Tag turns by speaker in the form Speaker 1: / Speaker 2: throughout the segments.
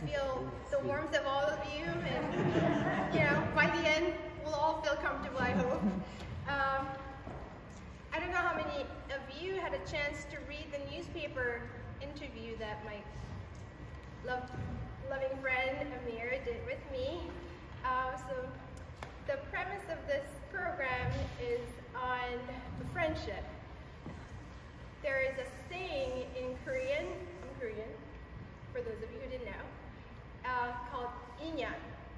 Speaker 1: feel the warmth of all of you, and you know, by the end, we'll all feel comfortable, I hope. I don't know how many of you had a chance to read the newspaper interview that my loving friend Amir did with me. So the premise of this program is on friendship. There is a saying in Korean, for those of you who didn't know, called inyan.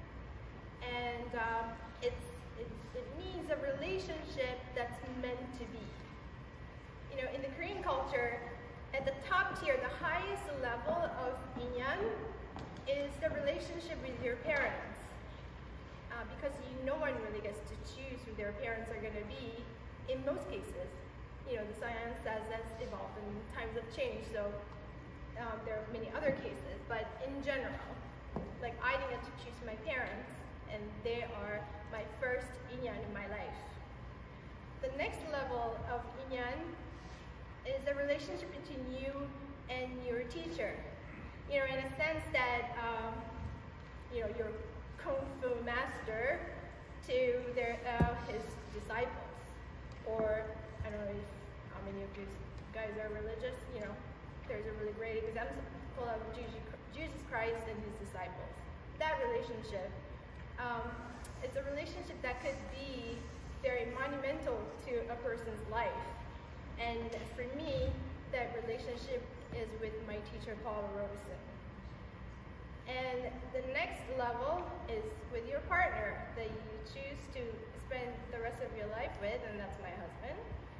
Speaker 1: And it means a relationship that's meant to be. You know, in the Korean culture, at the top tier, the highest level of inyan is the relationship with your parents. Because no one really gets to choose who their parents are going to be in most cases. You know, the science says that's evolved and times have changed, so there are many other cases. But in general, like I didn't get to choose my parents, and they are my first inyan in my life. The next level of inyan is the relationship between you and your teacher. You know, in a sense that, you know, your Kung Fu master to his disciples. Or, I don't know how many of you guys are religious, you know, there's a really great example of Jesus Christ and his disciples. That relationship, it's a relationship that could be very monumental to a person's life. And for me, that relationship is with my teacher, Paul Robeson. And the next level is with your partner that you choose to spend the rest of your life with, and that's my husband.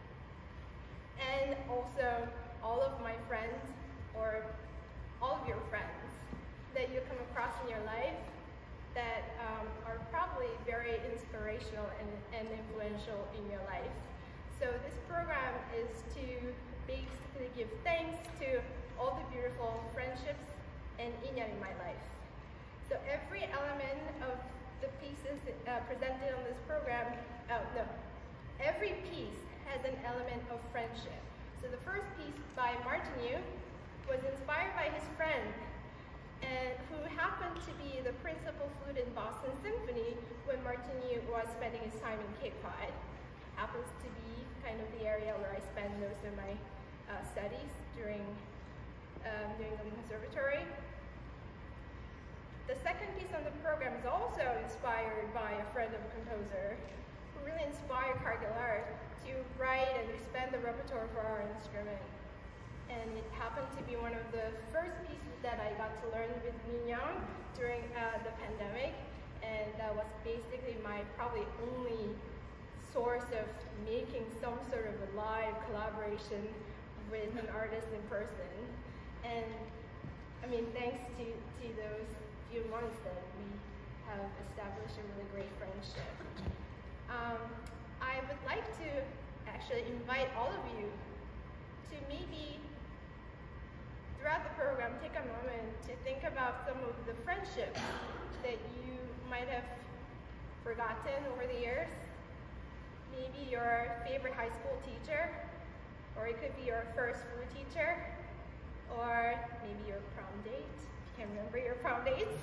Speaker 1: And also all of my friends, or all of your friends that you come across in your life that are probably very inspirational and influential in your life. So this program is to basically give thanks to all the beautiful friendships and inyan in my life. So every element of the pieces presented on this program, every piece has an element of friendship. So the first piece by Martinu was inspired by his friend, and who happened to be the principal flute in Boston Symphony when Martinu was spending his time in Cape Cod. Happens to be kind of the area where I spend most of my studies during the conservatory. The second piece on the program is also inspired by a friend of a composer who really inspired Cargilar to write and expand the repertoire for our instrument. And it happened to be one of the first pieces that I got to learn with Min Young during the pandemic, and that was basically my probably only source of making some sort of a live collaboration with an artist in person. And I mean, thanks to those few months that we have established a really great friendship. I would like to actually invite all of you to maybe throughout the program take a moment to think about some of the friendships that you might have forgotten over the years. Maybe your favorite high school teacher, or it could be your first flute teacher, or maybe your prom date. You can remember your prom dates.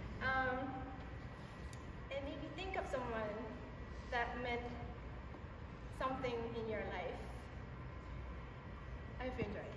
Speaker 1: And maybe think of someone that meant something in your life. I hope you enjoyed it.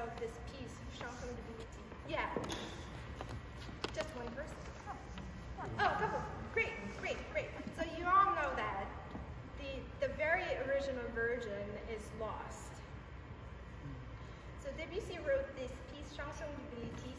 Speaker 1: of this piece, Chanson de Bility? Yeah. Just one person. Oh, a couple. Great, great, great. So you all know that the very original version is lost. So Debussy wrote this piece, Chanson de Bility,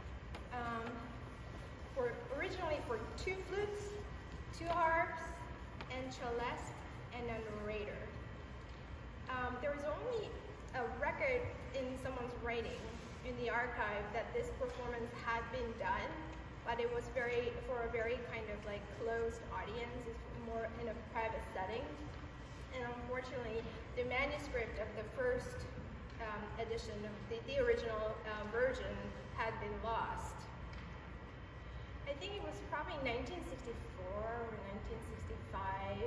Speaker 1: originally for 2 flutes, 2 harps, and celeste, and a narrator. There was only a record in someone's writing in the archive that this performance had been done, but it was for a very kind of like closed audience, it's more in a private setting. And unfortunately, the manuscript of the first edition of the original version had been lost. I think it was probably 1964 or 1965.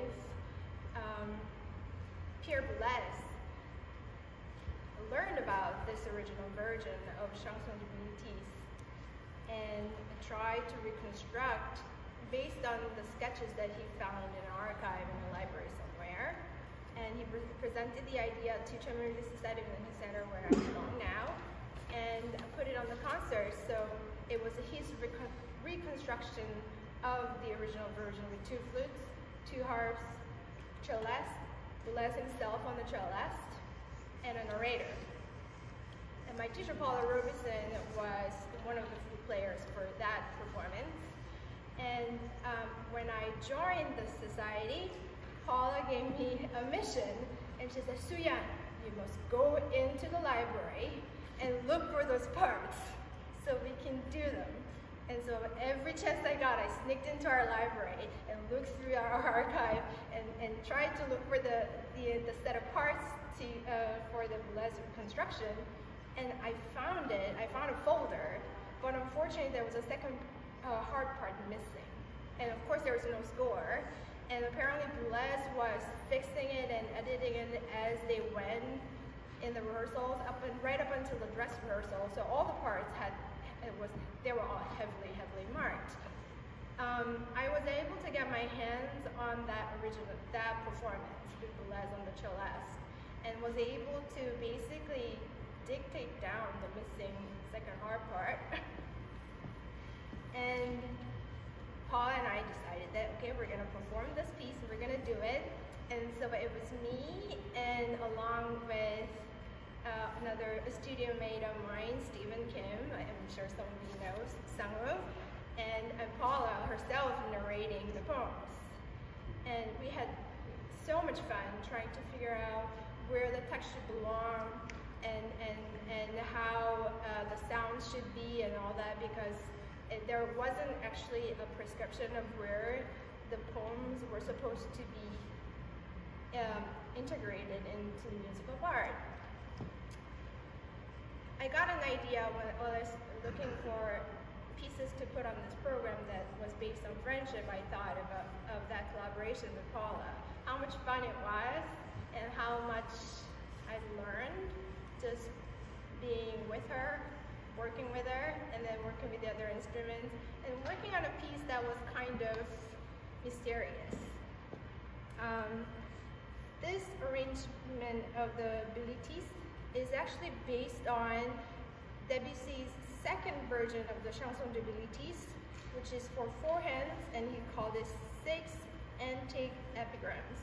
Speaker 1: Pierre Boulez learned about this original version of Chanson de Bility and tried to reconstruct based on the sketches that he found in an archive in a library somewhere. And he presented the idea to Chamber Orchestra Center, where I belong now, and put it on the concert. So it was his reconstruction of the original version with 2 flutes, 2 harps, celeste, Boulez himself on the celeste, and a narrator. And my teacher, Paula Robeson, was one of the flute players for that performance. And when I joined the society, Paula gave me a mission, and she said, Sooyun, you must go into the library and look for those parts so we can do them. And so every chance I got, I sneaked into our library and looked through our archive and tried to look for the set of parts for the Boulez reconstruction. And I found it. I found a folder, but unfortunately there was a second hard part missing. And of course there was no score. And apparently Boulez was fixing it and editing it as they went in the rehearsals, right up until the dress rehearsal. So all the parts they were all heavily marked. I was able to get my hands on that performance with Boulez on the celeste, and was able to basically dictate down the missing second hard part. And Paul and I decided that, okay, we're gonna perform this piece, we're gonna do it. And so it was me, and along with another studio mate of mine, Sooyun Kim, I'm sure some of you know, Sangwoo, and Paula herself narrating the poems. And we had so much fun trying to figure out where the text should belong and how the sound should be and all that, because there wasn't actually a prescription of where the poems were supposed to be integrated into the musical part. I got an idea when I was looking for pieces to put on this program that was based on friendship. I thought of that collaboration with Paula, how much fun it was, and how much I learned just being with her, working with her, and then working with the other instruments, and working on a piece that was kind of mysterious. This arrangement of the Bilitis is actually based on Debussy's second version of the Chanson de Bilitis, which is for 4 hands, and he called it 6 antique epigrams.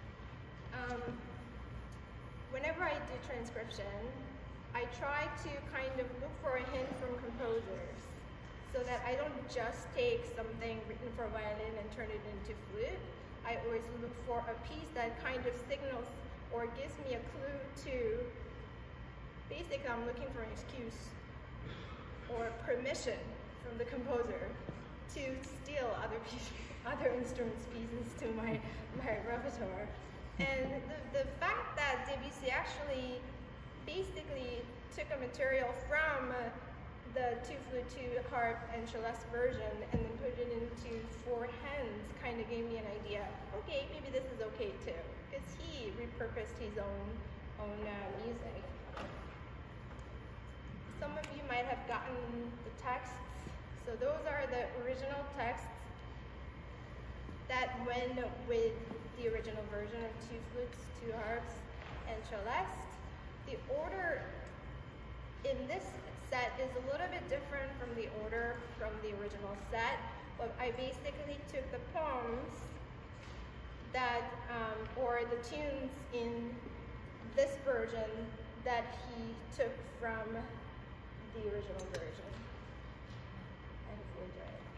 Speaker 1: Whenever I do transcription, I try to kind of look for a hint from composers, so that I don't just take something written for violin and turn it into flute. I always look for a piece that kind of signals or gives me a clue to, basically I'm looking for an excuse or permission from the composer to steal other instruments pieces to my repertoire. And the fact that Debussy actually basically took a material from the 2 flute, 2 harp, and celeste version and then put it into 4 hands kind of gave me an idea. Okay, maybe this is okay too, because he repurposed his own music. Some of you might have gotten the texts. So those are the original texts that went with the original version of 2 flutes, 2 harps, and celeste. The order in this set is a little bit different from the order from the original set, but I basically took the poems that, or the tunes in this version that he took from the original version. I hope you enjoy it.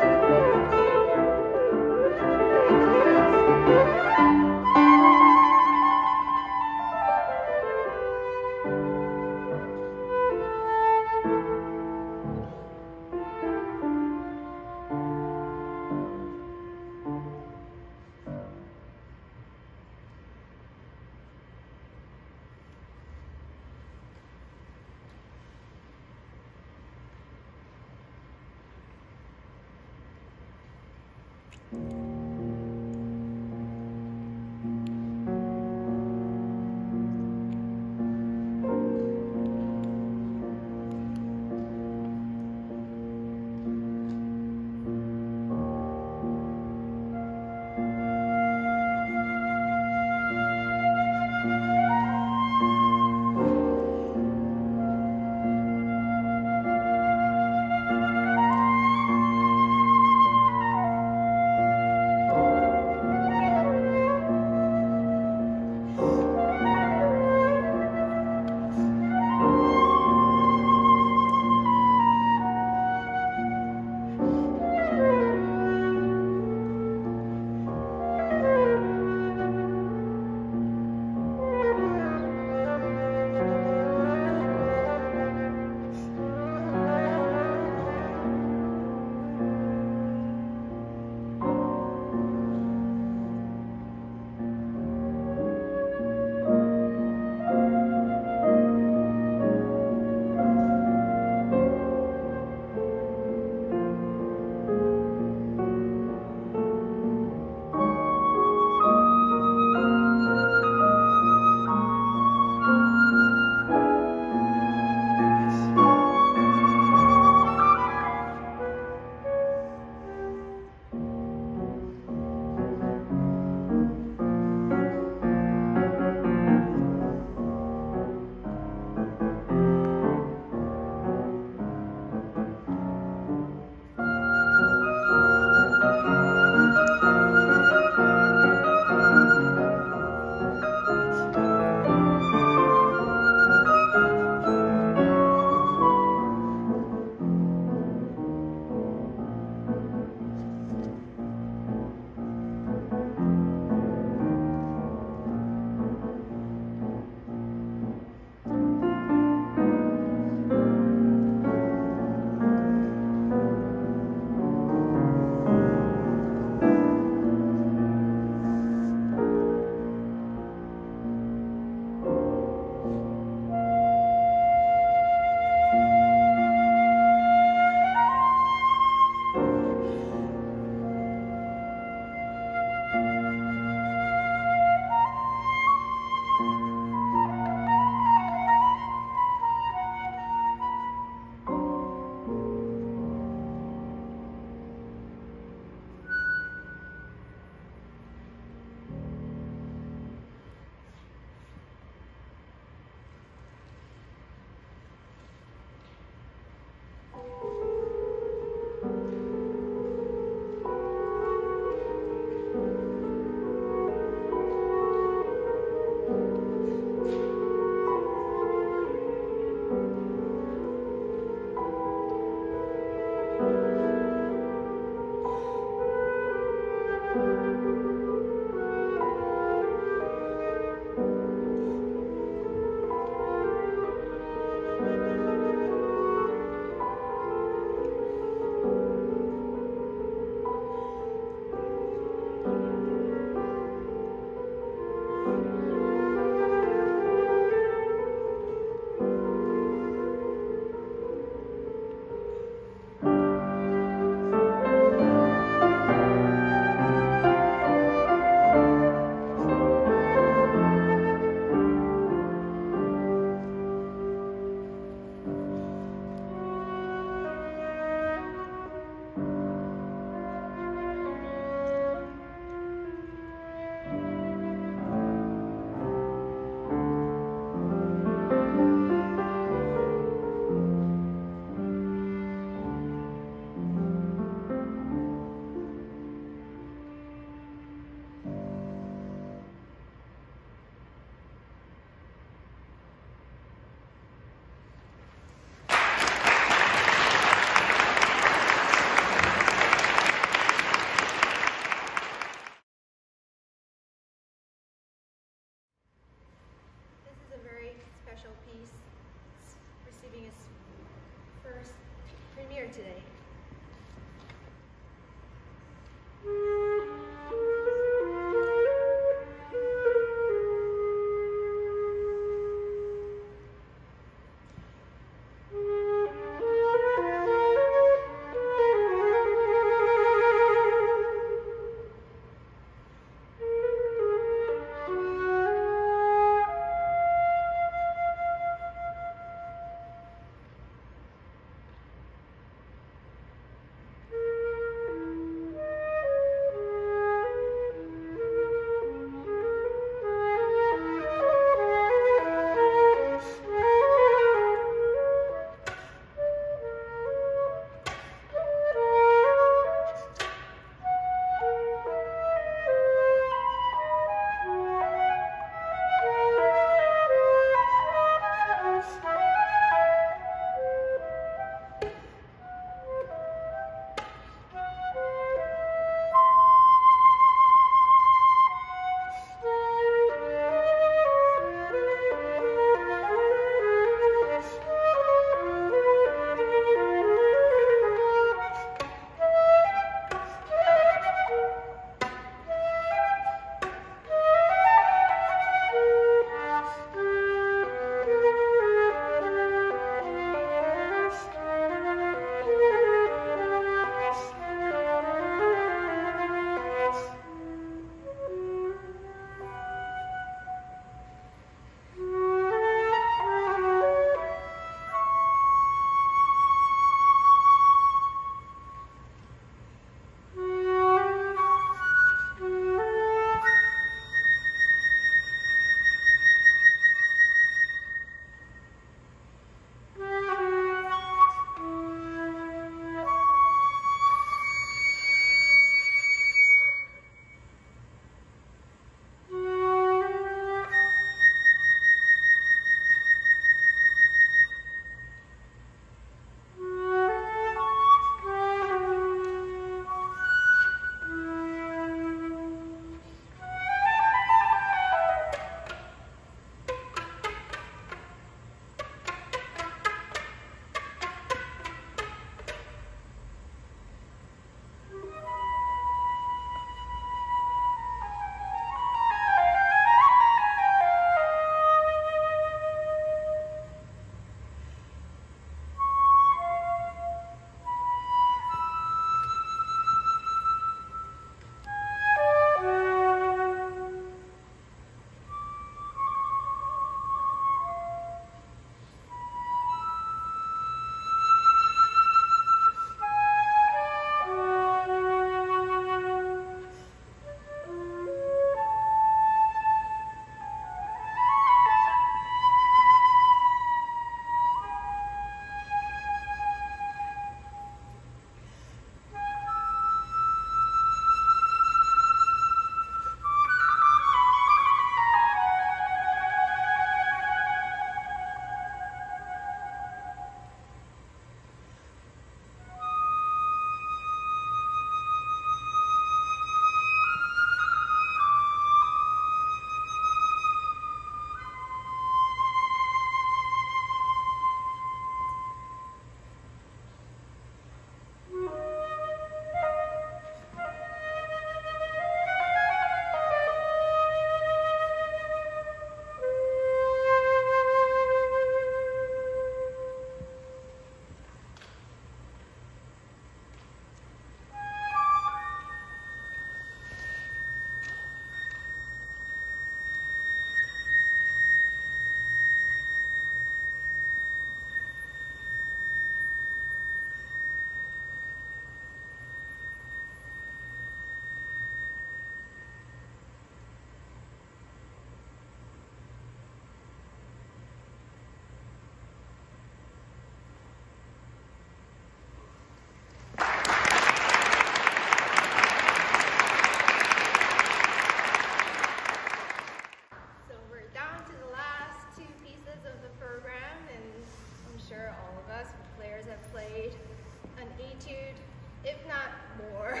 Speaker 1: if not more,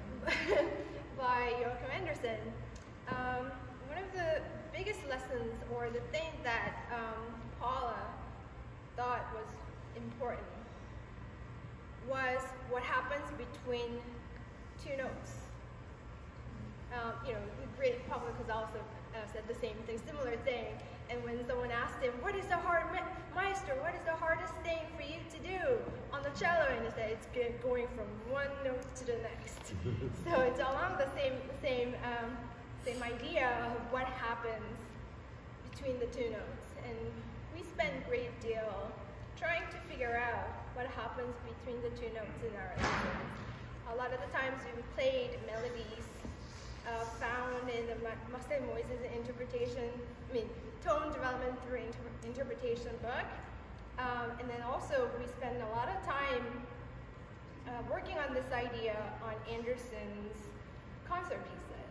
Speaker 1: by Joachim Andersen. One of the biggest lessons, or the thing that Paula thought was important, was what happens between two notes. You know, the great public has also said the same thing, similar thing. And when someone asked him, what is the maestro, what is the hardest thing for you to do on the cello? And he said, it's going from one note to the next. So it's along the same idea of what happens between the two notes. And we spend a great deal trying to figure out what happens between the two notes in our lessons. A lot of the times we played melodies found in the Marcel Moises' tone development through interpretation book. And then also we spend a lot of time working on this idea on Andersen's concert pieces.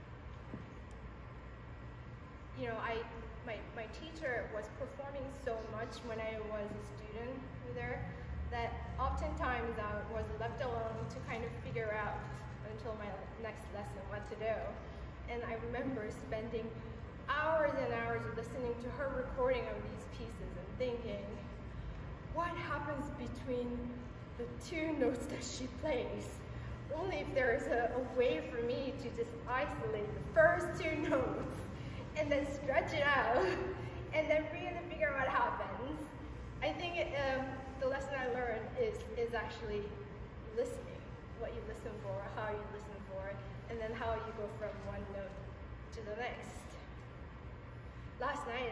Speaker 1: You know, my teacher was performing so much when I was a student there that oftentimes I was left alone to kind of figure out until my next lesson what to do. And I remember spending hours and hours listening to her recording of these pieces and thinking, what happens between the two notes that she plays? Only if there is a way for me to just isolate the first two notes and then stretch it out and then really figure out what happens. I think the lesson I learned is actually listening, what you listen for, how you listen for, and then how you go from one note to the next. Last night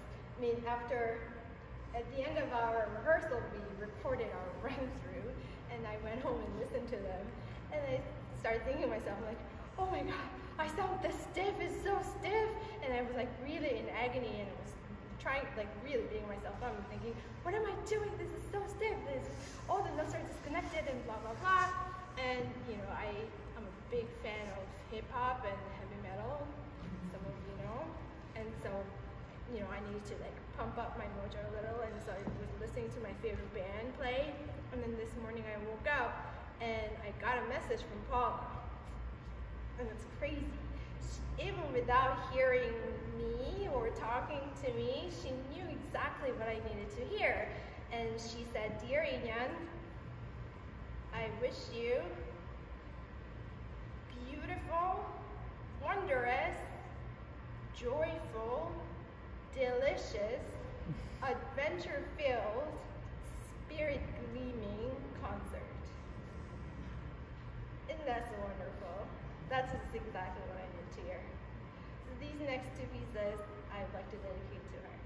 Speaker 1: at the end of our rehearsal, we recorded our run-through, and I went home and listened to them, and I started thinking to myself, like, oh my God, I sound this stiff, it's so stiff, and I was like really in agony, and I was trying, like really beating myself up and thinking, what am I doing? This is so stiff, all the notes are disconnected and blah, blah, blah. And you know, I'm a big fan of hip hop and heavy metal, some of you know, and so, you know, I needed to like pump up my mojo a little, and so I was listening to my favorite band play, and then this morning I woke up and I got a message from Paula, and it's crazy. Even without hearing me or talking to me, she knew exactly what I needed to hear. And she said, dear Inyan, I wish you beautiful, wondrous, joyful, delicious, adventure-filled, spirit-gleaming concert. Isn't that so wonderful? That's just exactly what I need to hear. So these next two pieces I'd like to dedicate to her.